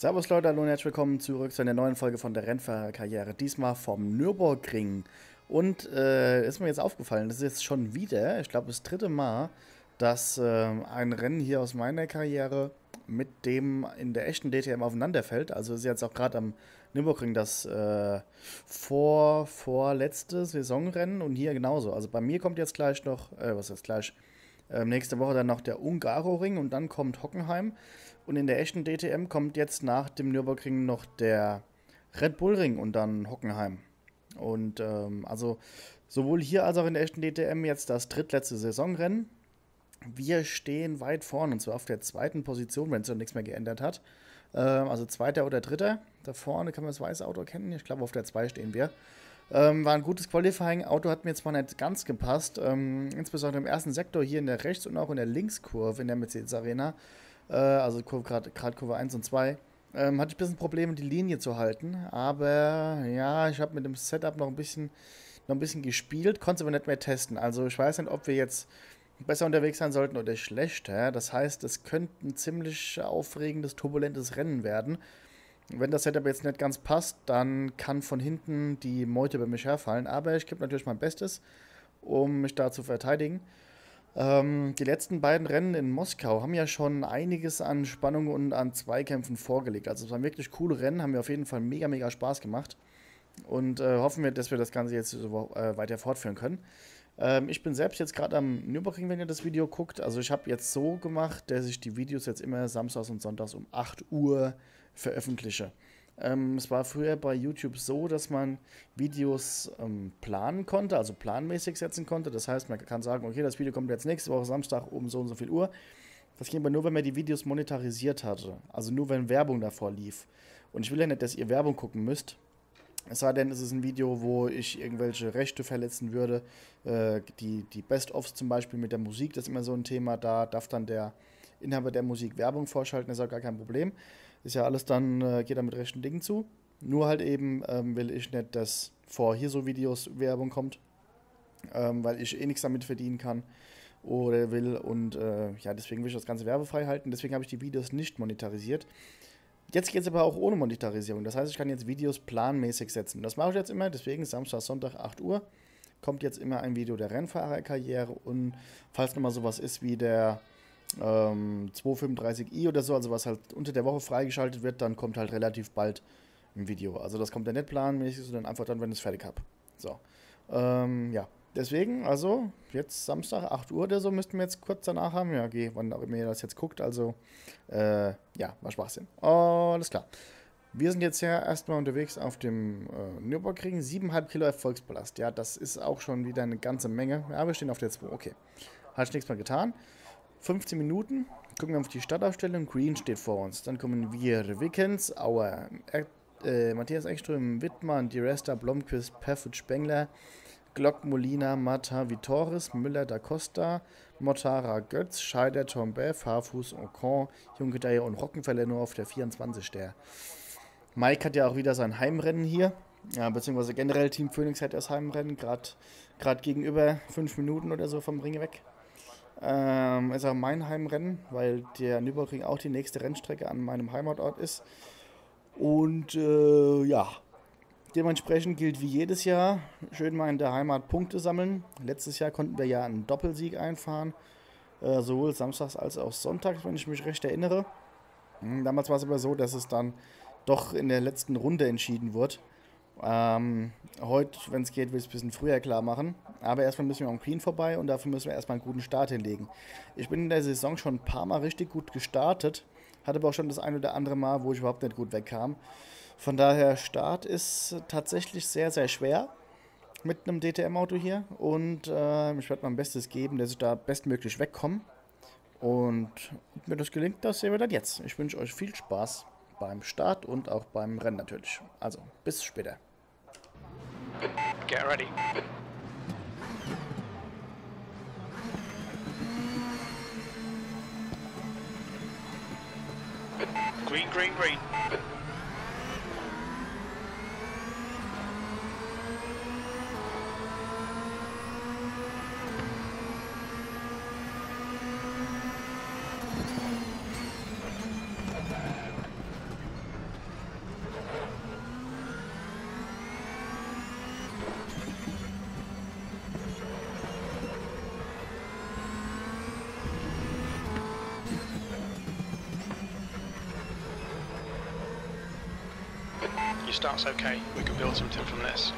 Servus Leute, hallo und herzlich willkommen zurück zu einer neuen Folge von der Rennfahrerkarriere. Diesmal vom Nürburgring. Und ist mir jetzt aufgefallen, das ist jetzt schon wieder, ich glaube das dritte Mal, dass ein Rennen hier aus meiner Karriere mit dem in der echten DTM aufeinanderfällt. Also ist jetzt auch gerade am Nürburgring das vorletzte Saisonrennen und hier genauso. Also bei mir kommt jetzt gleich noch, was ist gleich? Nächste Woche dann noch der Ungaroring und dann kommt Hockenheim. Und in der echten DTM kommt jetzt nach dem Nürburgring noch der Red Bull Ring und dann Hockenheim. Und also sowohl hier als auch in der echten DTM jetzt das drittletzte Saisonrennen. Wir stehen weit vorne und zwar auf der zweiten Position, wenn es noch nichts mehr geändert hat. Also zweiter oder dritter. Da vorne kann man das weiße Auto erkennen. Ich glaube, auf der 2 stehen wir. War ein gutes Qualifying. Auto hat mir zwar nicht ganz gepasst, insbesondere im ersten Sektor hier in der Rechts- und auch in der Linkskurve in der Mercedes Arena, also gerade Kurve 1 und 2, hatte ich ein bisschen Probleme, die Linie zu halten. Aber ja, ich habe mit dem Setup noch ein bisschen gespielt, konnte es aber nicht mehr testen. Also ich weiß nicht, ob wir jetzt besser unterwegs sein sollten oder schlechter. Das heißt, es könnte ein ziemlich aufregendes, turbulentes Rennen werden. Wenn das Setup jetzt nicht ganz passt, dann kann von hinten die Meute bei mich herfallen. Aber ich gebe natürlich mein Bestes, um mich da zu verteidigen. Die letzten beiden Rennen in Moskau haben ja schon einiges an Spannung und an Zweikämpfen vorgelegt. Also es waren wirklich coole Rennen, haben mir auf jeden Fall mega, mega Spaß gemacht. Und hoffen wir, dass wir das Ganze jetzt so, weiter fortführen können. Ich bin selbst jetzt gerade am Nürburgring, wenn ihr das Video guckt. Also ich habe jetzt so gemacht, dass ich die Videos jetzt immer samstags und sonntags um 8 Uhr veröffentliche. Es war früher bei YouTube so, dass man Videos planen konnte, also planmäßig setzen konnte. Das heißt, man kann sagen, okay, das Video kommt jetzt nächste Woche Samstag um so und so viel Uhr. Das ging aber nur, wenn man die Videos monetarisiert hatte. Also nur, wenn Werbung davor lief. Und ich will ja nicht, dass ihr Werbung gucken müsst. Es sei denn, es ist ein Video, wo ich irgendwelche Rechte verletzen würde. Die Best-ofs zum Beispiel mit der Musik, das ist immer so ein Thema. Da darf dann der Inhaber der Musik Werbung vorschalten, das ist auch gar kein Problem. Ist ja alles dann, geht da mit rechten Dingen zu. Nur halt eben will ich nicht, dass vor hier so Videos Werbung kommt, weil ich eh nichts damit verdienen kann oder will. Und ja, deswegen will ich das Ganze werbefrei halten. Deswegen habe ich die Videos nicht monetarisiert. Jetzt geht es aber auch ohne Monetarisierung. Das heißt, ich kann jetzt Videos planmäßig setzen. Das mache ich jetzt immer, deswegen Samstag, Sonntag, 8 Uhr kommt jetzt immer ein Video der Rennfahrerkarriere. Und falls nochmal sowas ist wie der 235i oder so, also was halt unter der Woche freigeschaltet wird, dann kommt halt relativ bald ein Video. Also das kommt ja nicht planmäßig, sondern einfach dann, wenn ich es fertig habe. So, ja. Deswegen, also, jetzt Samstag, 8 Uhr oder so, müssten wir jetzt kurz danach haben. Ja, okay, wann auch immer ihr das jetzt guckt, also, ja, war Schwachsinn. Alles klar. Wir sind jetzt ja erstmal unterwegs auf dem Nürburgring, 7,5 Kilo Erfolgsballast. Ja, das ist auch schon wieder eine ganze Menge. Ja, wir stehen auf der 2, okay. Hat ich nichts mehr getan. 15 Minuten, gucken wir auf die Startaufstellung. Green steht vor uns. Dann kommen wir Wickens, Auer, Matthias Ekström, Wittmann, Di Resta, Blomqvist, Perfut, Spengler, Glock, Molina, Mata, Vitoris, Müller, da Costa, Mortara, Götz, Scheider, Tombev, Harfuß, Ocon, Junkedayer und Rockenfeller nur auf der 24. Der Mike hat ja auch wieder sein Heimrennen hier, ja, beziehungsweise generell Team Phoenix hat das Heimrennen, gerade gegenüber 5 Minuten oder so vom Ring weg. Ist auch mein Heimrennen, weil der Nürburgring auch die nächste Rennstrecke an meinem Heimatort ist. Und ja, dementsprechend gilt wie jedes Jahr, schön mal in der Heimat Punkte sammeln. Letztes Jahr konnten wir ja einen Doppelsieg einfahren, sowohl samstags als auch sonntags, wenn ich mich recht erinnere. Damals war es aber so, dass es dann doch in der letzten Runde entschieden wurde. Heute, wenn es geht, will ich es ein bisschen früher klar machen. Aber erstmal müssen wir am Queen vorbei und dafür müssen wir erstmal einen guten Start hinlegen. Ich bin in der Saison schon ein paar Mal richtig gut gestartet, hatte aber auch schon das ein oder andere Mal, wo ich überhaupt nicht gut wegkam. Von daher, Start ist tatsächlich sehr, sehr schwer mit einem DTM-Auto hier. Und ich werde mein Bestes geben, dass ich da bestmöglich wegkomme. Und ob mir das gelingt, das sehen wir dann jetzt. Ich wünsche euch viel Spaß beim Start und auch beim Rennen natürlich. Also, bis später. Get ready. Green, green, green. start's okay. We can build something from this.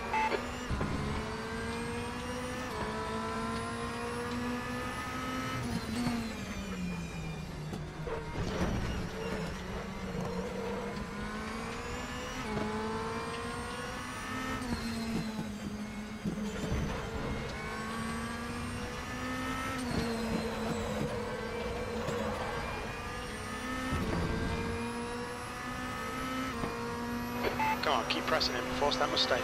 Come on, keep pressing him, force that mistake.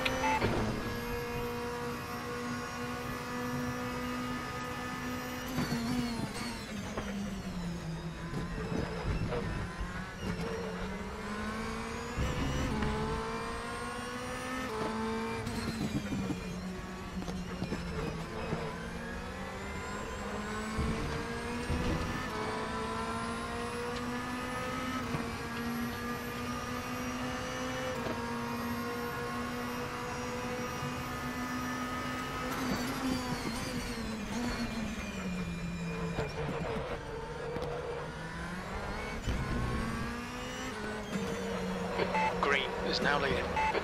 Green is now leading.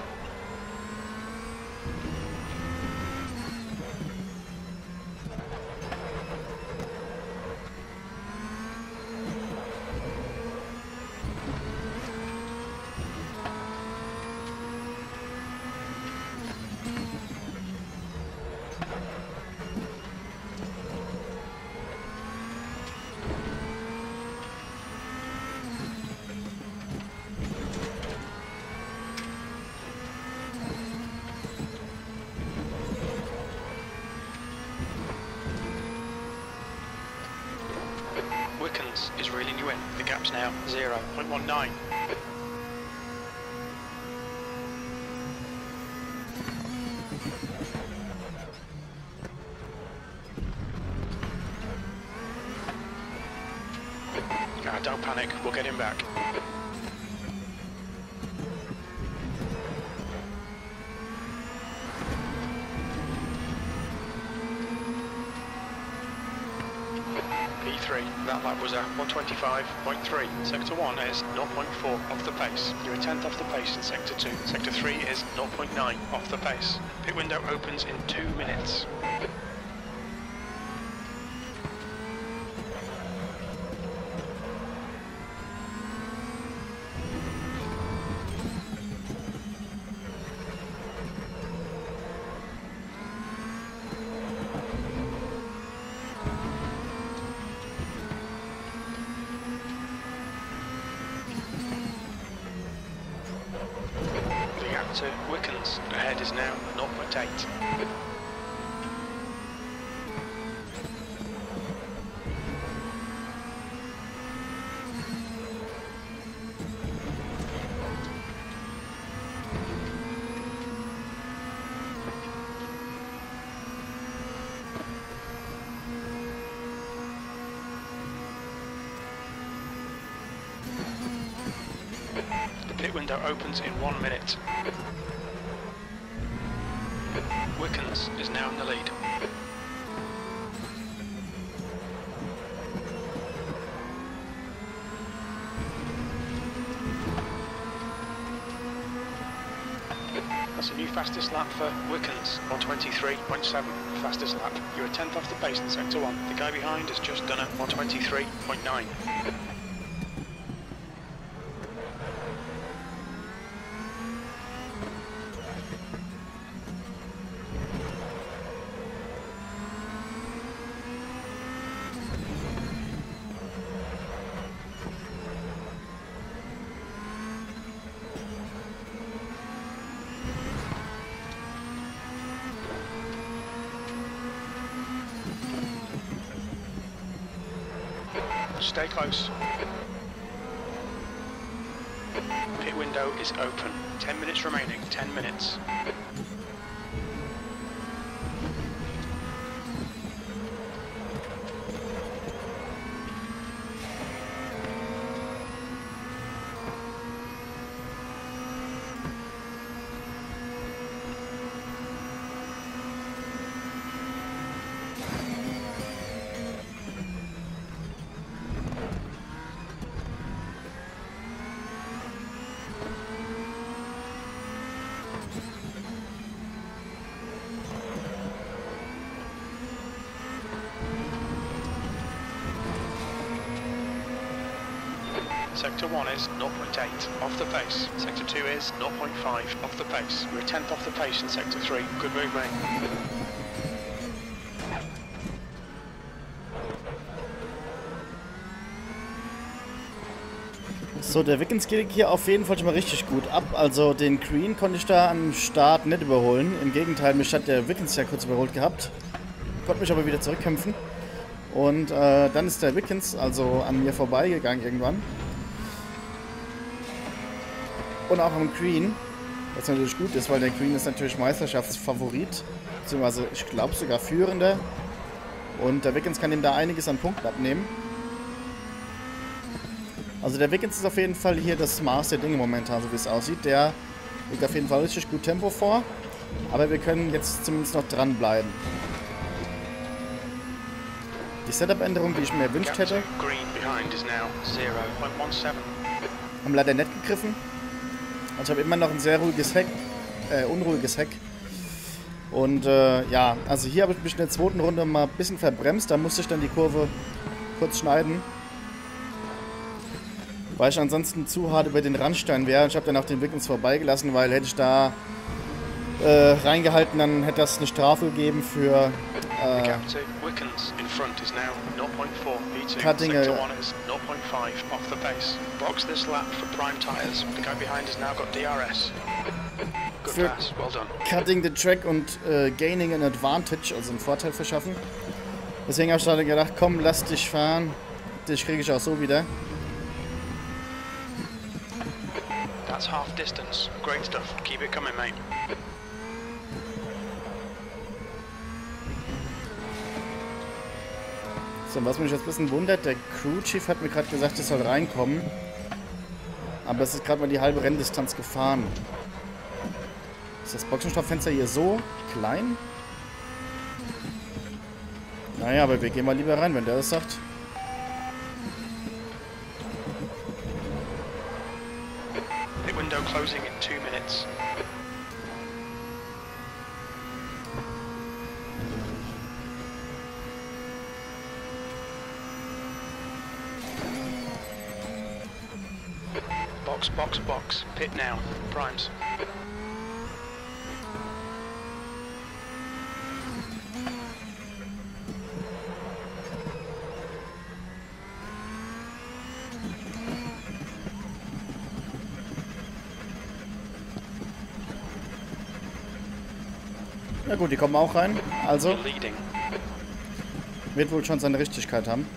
Wickens is reeling you in. The gap's now 0.19. Don't panic, we'll get him back. P3, that lap was at 125.3. Sector 1 is 0.4 off the pace. You're a tenth off the pace in Sector 2. Sector 3 is 0.9 off the pace. Pit window opens in 2 minutes. To Wickens, ahead is now 0.8. The pit window opens in 1 minute. Wickens is now in the lead. That's a new fastest lap for Wickens, 123.7, fastest lap. You're a tenth off the pace in Sector 1. The guy behind has just done a 123.9. Stay close. Pit window is open. 10 minutes remaining. 10 minutes. Sector 1 is 0.8 off the pace. Sector 2 is 0.5 off the pace. You're a tenth off the pace in Sector 3. Good move, mate. So, der Wickens geht hier auf jeden Fall schon mal richtig gut ab. Also den Green konnte ich da am Start nicht überholen. Im Gegenteil, mich hat der Wickens ja kurz überholt gehabt. Konnte mich aber wieder zurückkämpfen. Und dann ist der Wickens also an mir vorbeigegangen irgendwann. Und auch am Green. Was natürlich gut ist, weil der Green ist natürlich Meisterschaftsfavorit. Beziehungsweise, ich glaube sogar Führender. Und der Wickens kann ihm da einiges an Punkten abnehmen. Also der Wickens ist auf jeden Fall hier das Maß der Dinge momentan, so wie es aussieht. Der legt auf jeden Fall richtig gut Tempo vor. Aber wir können jetzt zumindest noch dranbleiben. Die Setup-Änderung, die ich mir erwünscht hätte, haben leider nicht gegriffen. Also ich habe immer noch ein sehr ruhiges Heck, unruhiges Heck. Und ja, also hier habe ich mich in der zweiten Runde mal ein bisschen verbremst. Da musste ich dann die Kurve kurz schneiden. Weil ich ansonsten zu hart über den Randstein wäre. Ich habe dann auch den Wickens vorbeigelassen, weil hätte ich da reingehalten, dann hätte das eine Strafe gegeben für Cutting Cutting the Track und Gaining an Advantage, also einen Vorteil verschaffen. Deswegen habe ich da gedacht, komm, lass dich fahren. Dich kriege ich auch so wieder. That's half distance. Great stuff. Keep it coming, mate. So, was mich jetzt ein bisschen wundert, der Crew Chief hat mir gerade gesagt, ich soll reinkommen. Aber es ist gerade mal die halbe Renndistanz gefahren. Ist das Boxenstofffenster hier so klein? Naja, aber wir gehen mal lieber rein, wenn der das sagt. Window closing in 2 minutes. Box, box, box. Pit now. Primes. Ja gut, die kommen auch rein. Also wird wohl schon seine Richtigkeit haben.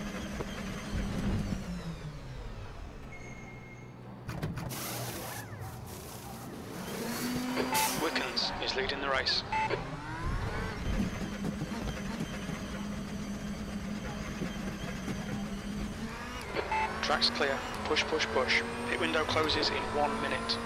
Wickens is leading the race. Track's clear. Push, push, push. Pit window closes in 1 minute.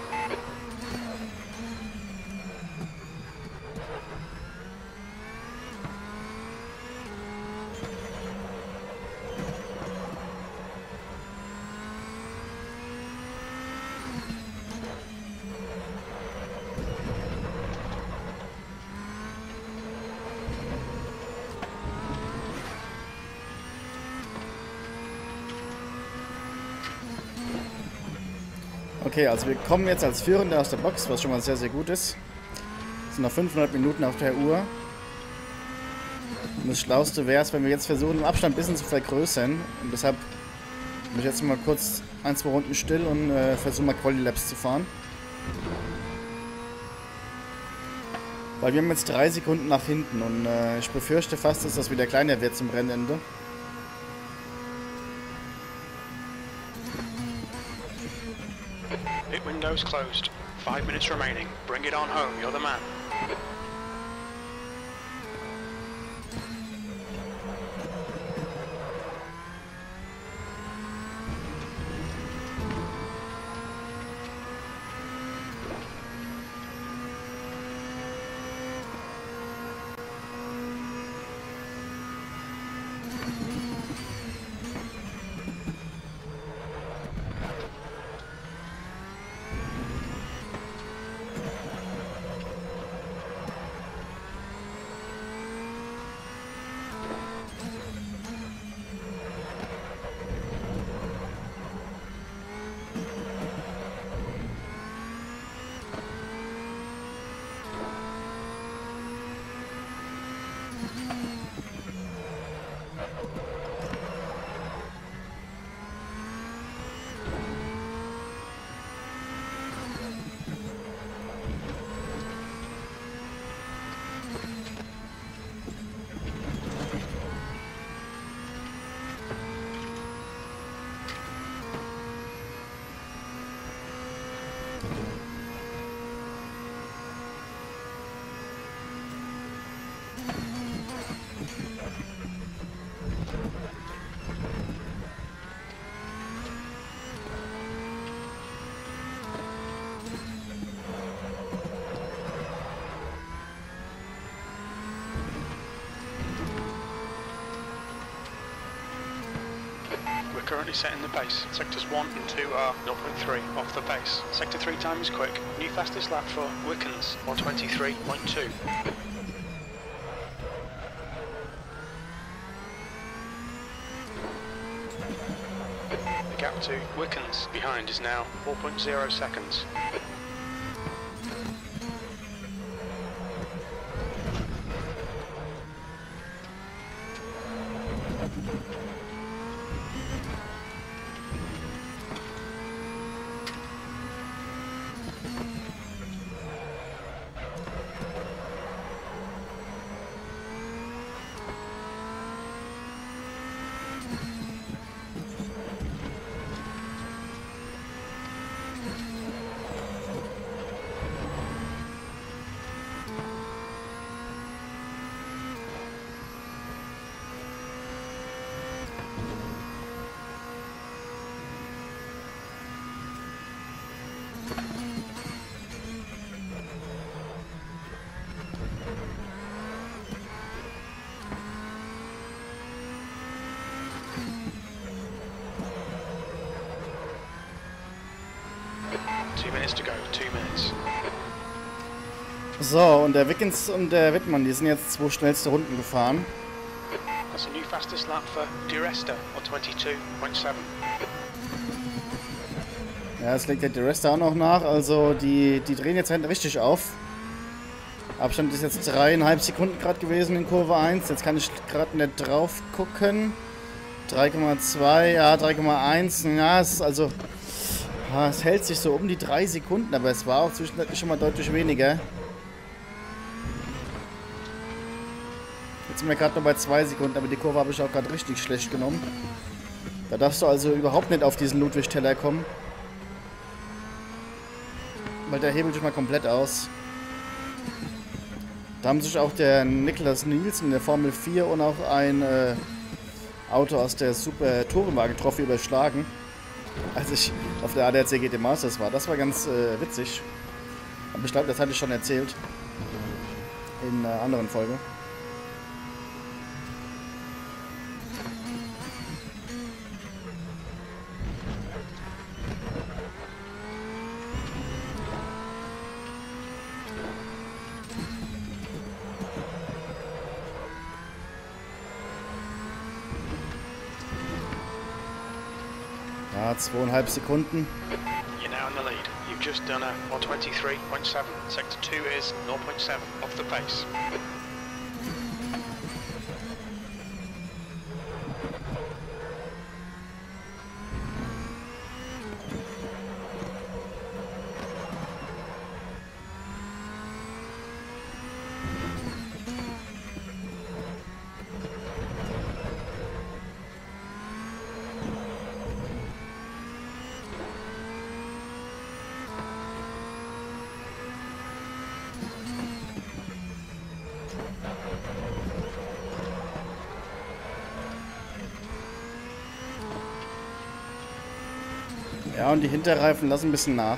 Okay, also wir kommen jetzt als Führender aus der Box, was schon mal sehr, sehr gut ist. Es sind noch 500 Minuten auf der Uhr. Und das Schlauste wäre es, wenn wir jetzt versuchen, den Abstand ein bisschen zu vergrößern. Und deshalb bin ich jetzt mal kurz 1-2 Runden still und versuche mal Quali Laps zu fahren. Weil wir haben jetzt 3 Sekunden nach hinten und ich befürchte fast, dass das wieder kleiner wird zum Rennende. Pit windows closed. 5 minutes remaining. Bring it on home. You're the man. currently setting the pace. Sectors 1 and 2 are 0.3 off the pace. Sector 3 time is quick. New fastest lap for Wickens, 123.2. The gap to Wickens behind is now 4.0 seconds. To go, 2 minutes. So, und der Wickens und der Wittmann, die sind jetzt 2 schnellste Runden gefahren. That's a new fastest lap for Di Resta, 122.7. Ja, es legt der Di Resta auch noch nach, also die drehen jetzt hinten richtig auf. Abstand ist jetzt 3,5 Sekunden gerade gewesen in Kurve 1. Jetzt kann ich gerade nicht drauf gucken. 3,2, ja, 3,1. Ja, es ist also... Es hält sich so um die 3 Sekunden, aber es war auch zwischendurch schon mal deutlich weniger. Jetzt sind wir gerade noch bei 2 Sekunden, aber die Kurve habe ich auch gerade richtig schlecht genommen. Da darfst du also überhaupt nicht auf diesen Ludwig-Teller kommen. Weil der hebelt sich mal komplett aus. Da haben sich auch der Niklas Nielsen in der Formel 4 und auch ein Auto aus der Super Tourenwagen Trophy überschlagen. Als ich auf der ADAC GT Masters war. Das war ganz witzig. Aber ich glaube, das hatte ich schon erzählt. In einer anderen Folge. Ja, 2,5 Sekunden. You're now in the lead. You've just done a 123.7. Sector 2 is 0.7 off the pace. Ja, und die Hinterreifen lassen ein bisschen nach.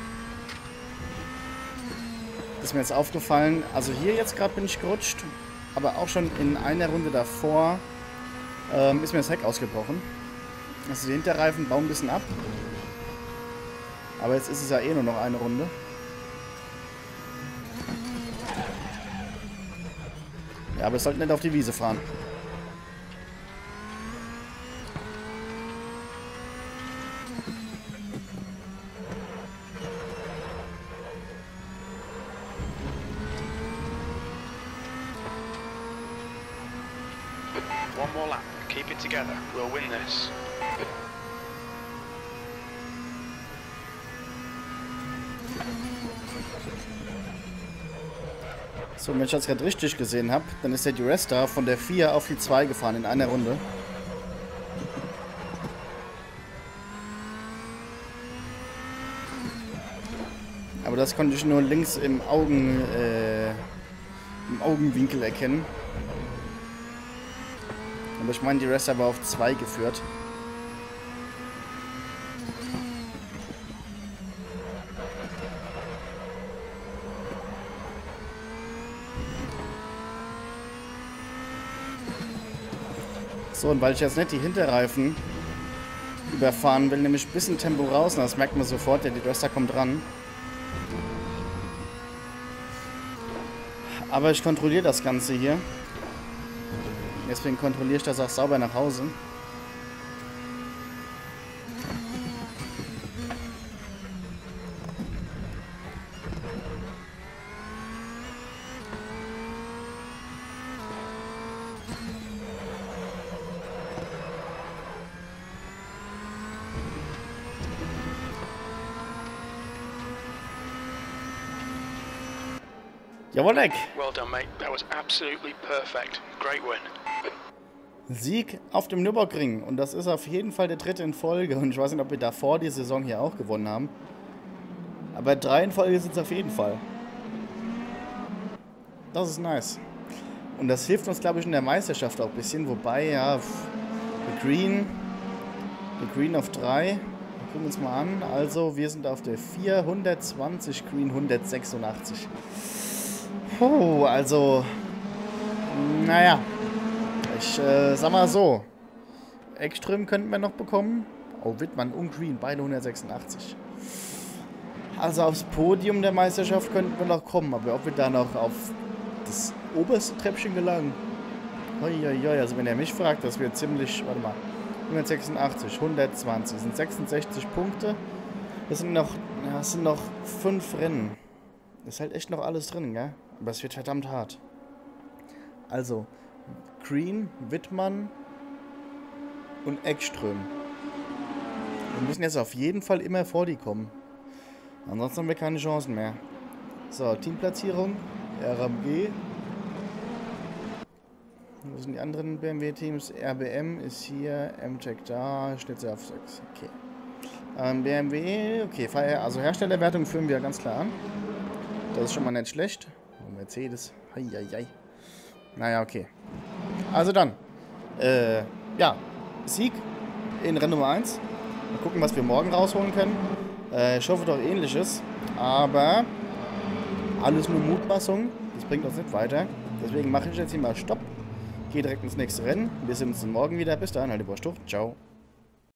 Das ist mir jetzt aufgefallen. Also hier jetzt gerade bin ich gerutscht, aber auch schon in einer Runde davor ist mir das Heck ausgebrochen. Also die Hinterreifen bauen ein bisschen ab. Aber jetzt ist es ja eh nur noch eine Runde. Ja, aber wir sollten nicht auf die Wiese fahren. One more lap. Keep it together. We'll win this. So, wenn ich das gerade richtig gesehen habe, dann ist der Di Resta von der 4 auf die 2 gefahren in einer Runde. Aber das konnte ich nur links im Augenwinkel erkennen. Aber ich meine, Di Resta war auf 2 geführt. So, und weil ich jetzt nicht die Hinterreifen überfahren will, nämlich ein bisschen Tempo raus. Und das merkt man sofort, der Röster kommt ran. Aber ich kontrolliere das Ganze hier. Deswegen kontrolliere ich das auch sauber nach Hause. Jawohl, Leck. Well done, mate. That was absolutely perfect. Great win. Sieg auf dem Nürburgring. Und das ist auf jeden Fall der 3. in Folge. Und ich weiß nicht, ob wir davor die Saison hier auch gewonnen haben. Aber 3 in Folge sind es auf jeden Fall. Das ist nice. Und das hilft uns, glaube ich, in der Meisterschaft auch ein bisschen. Wobei, ja, The Green auf 3. Wir gucken uns mal an. Also, wir sind auf der 420, Green 186. Puh, also, naja, ich sag mal so, Ekström könnten wir noch bekommen. Oh, Wittmann und Green, beide 186. Also aufs Podium der Meisterschaft könnten wir noch kommen, aber ob wir da noch auf das oberste Treppchen gelangen. Uiuiui, also wenn er mich fragt, das wird ziemlich, warte mal, 186, 120, sind 66 Punkte. Das sind noch 5 Rennen. Ist halt echt noch alles drin, gell? Aber es wird verdammt hart. Also, Green, Wittmann und Ekström. Wir müssen jetzt auf jeden Fall immer vor die kommen. Ansonsten haben wir keine Chancen mehr. So, Teamplatzierung. RMG. Wo sind die anderen BMW-Teams? RBM ist hier. M-Check da. Schnitzer auf 6. Okay. BMW. Okay, also Herstellerwertung führen wir ganz klar an. Das ist schon mal nicht schlecht. Mercedes. Heieiei. Naja, okay. Also dann. Ja. Sieg in Rennen Nummer 1. Mal gucken, was wir morgen rausholen können. Ich hoffe doch Ähnliches. Aber alles nur Mutmaßung. Das bringt uns nicht weiter. Deswegen mache ich jetzt hier mal Stopp. Gehe direkt ins nächste Rennen. Wir sehen uns dann morgen wieder. Bis dahin, halt über Stuch. Ciao.